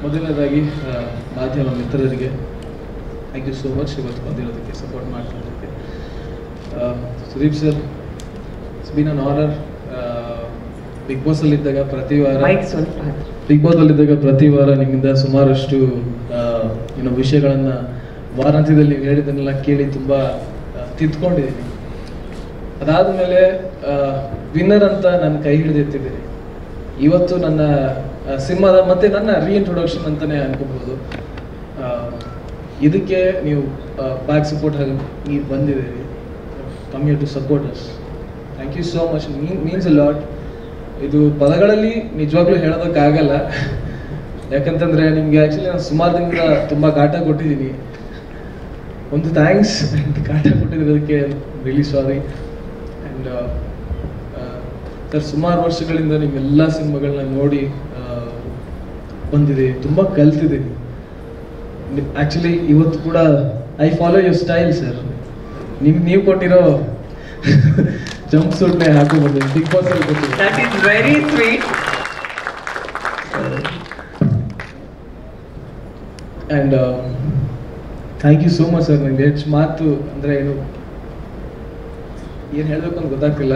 ಮೊದಲನೇದಾಗಿ ಮಾಧ್ಯಮ ಮಿತ್ರರಿಗೆ ಥ್ಯಾಂಕ್ ಯು ಸೋ ಮಚ್ ಇವತ್ತು ಬಂದಿರೋದಕ್ಕೆ, ಸಪೋರ್ಟ್ ಮಾಡ್ತಿರೋದಕ್ಕೆ. Sudeep sir, it's been an honour. Big boss ಅಲ್ಲಿದ್ದಾಗ ಪ್ರತಿ ವಾರ ನಿಮ್ಮಿಂದ ಸುಮಾರಷ್ಟು ವಿಷಯಗಳನ್ನು ವಾರಾಂತ್ಯದಲ್ಲಿ ನೀವು ಹೇಳಿದ್ದನ್ನೆಲ್ಲ ಕೇಳಿ ತುಂಬ ತಿದ್ಕೊಂಡಿದ್ದೀನಿ. ಅದಾದಮೇಲೆ ವಿನ್ನರ್ ಅಂತ ನಾನು ಕೈ ಹಿಡಿದಿರ್ತಿದ್ದೀನಿ. ಇವತ್ತು ನನ್ನ ಸಿನಿಮಾದ ಮತ್ತೆ ನನ್ನ ರೀಇಂಟ್ರೊಡಕ್ಷನ್ ಅಂತಲೇ ಅನ್ಕೋಬಹುದು. ಇದಕ್ಕೆ ನೀವು ಬ್ಯಾಕ್ ಸಪೋರ್ಟ್ ಆಗಿ ಬಂದಿದ್ದೀರಿ. Come here to support us. Thank you so much. Means a lot. ಇದು ಪದಗಳಲ್ಲಿ ನಿಜವಾಗ್ಲೂ ಹೇಳೋದಕ್ಕಾಗಲ್ಲ, ಯಾಕಂತಂದರೆ ನಿಮಗೆ ಆ್ಯಕ್ಚುಲಿ ನಾನು ಸುಮಾರು ದಿನದಿಂದ ತುಂಬ ಕಾಟ ಕೊಟ್ಟಿದ್ದೀನಿ. ಒಂದು ಥ್ಯಾಂಕ್ಸ್. ಕಾಟ ಕೊಟ್ಟಿದ್ದಕ್ಕೆ ರಿಯಲಿ ಸಾರಿ. ಆ್ಯಂಡ್ ಸರ್, ಸುಮಾರು ವರ್ಷಗಳಿಂದ ನಿಮ್ಮೆಲ್ಲ ಸಿನಿಮಾಗಳನ್ನ ನೋಡಿ ಬಂದಿದೆ, ತುಂಬ ಕಲ್ತಿದ್ದೀನಿ. ಆ್ಯಕ್ಚುಲಿ ಇವತ್ತು ಕೂಡ I follow your style sir. ನೀವು ಕೊಟ್ಟಿರೋ ಜಂಪ್ ಸೂಟ್ನೇ ಹಾಕಿ ಬಂದಿದ್ದೀನಿ ಬಿಗ್ ಬಾಸ್ ಅಲ್ಲಿ ಕೊಟ್ಟಿದ್ದೀನಿ. That is very sweet. And thank you so much sir. ನನಗೆ ಹೆಚ್ಚು ಮಾತು ಅಂದರೆ ಏನು ಹೇಳಬೇಕು ಅಂತ ಗೊತ್ತಾಗ್ತಿಲ್ಲ,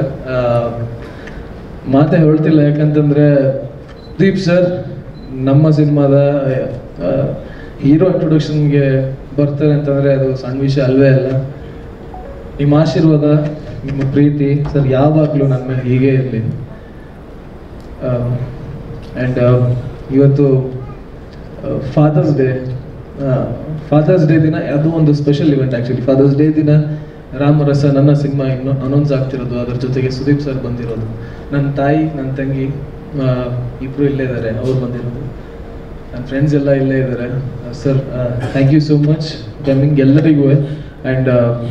ಮಾತೇ ಹೇಳ್ತಿಲ್ಲ. ಯಾಕಂತಂದರೆ ದೀಪ್ ಸರ್ ನಮ್ಮ ಸಿನಿಮಾದ ಹೀರೋ ಇಂಟ್ರೊಡಕ್ಷನ್ಗೆ ಬರ್ತಾರೆ ಅಂತಂದರೆ ಅದು ಸಣ್ಣ ವಿಷಯ ಅಲ್ವೇ ಅಲ್ಲ. ನಿಮ್ಮ ಆಶೀರ್ವಾದ, ನಿಮ್ಮ ಪ್ರೀತಿ ಸರ್ ಯಾವಾಗಲೂ ನನ್ನ ಮೇಲೆ ಹೀಗೆ ಇರಲಿ. ಆ್ಯಂಡ್ ಇವತ್ತು ಫಾದರ್ಸ್ ಡೇ ದಿನ ಅದು ಒಂದು special event. Actually father's day ದಿನ ರಾಮರಸ ನನ್ನ ಸಿನಿಮಾ ಇನ್ನು ಅನೌನ್ಸ್ ಆಗ್ತಿರೋದು, ಅದ್ರ ಜೊತೆಗೆ ಸುದೀಪ್ ಸರ್ ಬಂದಿರೋದು, ನನ್ನ ತಾಯಿ ನನ್ನ ತಂಗಿ ಇಬ್ಬರು ಇಲ್ಲೇ ಇದ್ದಾರೆ, ಅವ್ರು ಬಂದಿರೋದು, ನನ್ನ ಫ್ರೆಂಡ್ಸ್ ಎಲ್ಲ ಇಲ್ಲೇ ಇದ್ದಾರೆ. Sir thank you so much coming ಎಲ್ಲರಿಗೂ. And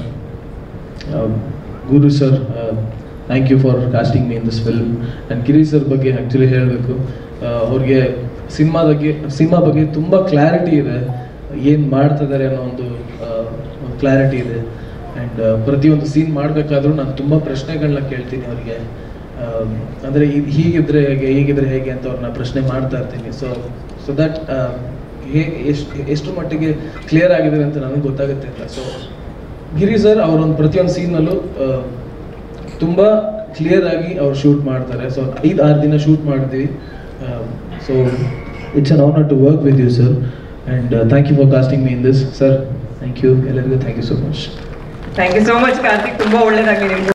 Guru sir, thank you for casting me in this film. And Giri sir ಬಗ್ಗೆ ಆ್ಯಕ್ಚುಲಿ ಹೇಳಬೇಕು, ಅವ್ರಿಗೆ ಸಿನಿಮಾ ಬಗ್ಗೆ ತುಂಬ ಕ್ಲಾರಿಟಿ ಇದೆ, ಏನು ಮಾಡ್ತಿದ್ದಾರೆ ಅನ್ನೋ ಒಂದು ಕ್ಲಾರಿಟಿ ಇದೆ. ಆ್ಯಂಡ್ ಪ್ರತಿಯೊಂದು ಸೀನ್ ಮಾಡಬೇಕಾದ್ರೂ ನಾನು ತುಂಬ ಪ್ರಶ್ನೆಗಳನ್ನ ಕೇಳ್ತೀನಿ ಅವರಿಗೆ. ಅಂದರೆ ಇದು ಹೀಗಿದ್ರೆ ಹೇಗೆ ಅಂತ ಅವ್ರನ್ನ ಪ್ರಶ್ನೆ ಮಾಡ್ತಾ ಇರ್ತೀನಿ. ಸೊ ದಟ್ ಎಷ್ಟು ಮಟ್ಟಿಗೆ ಕ್ಲಿಯರ್ ಆಗಿದ್ದಾರೆ ಅಂತ ನನಗೆ ಗೊತ್ತಾಗುತ್ತೆ ಅಂತ. ಸೊ ಗಿರಿ ಸರ್ ಅವರೊಂದು ಪ್ರತಿಯೊಂದು ಸೀನ್ನಲ್ಲೂ ತುಂಬ ಕ್ಲಿಯರ್ ಆಗಿ ಅವ್ರು ಶೂಟ್ ಮಾಡ್ತಾರೆ. ಸೊ 5-6 ದಿನ ಶೂಟ್ ಮಾಡಿದ್ವಿ. So it's an honour to work with you sir. And thank you for casting me in this sir. Thank you ಎಲ್ಲರಿಗೂ. Thank you so much. Thank you so much Karthik. ತುಂಬ ಒಳ್ಳೆಯದಾಗಲಿ ನಿಮ್ಗೆ.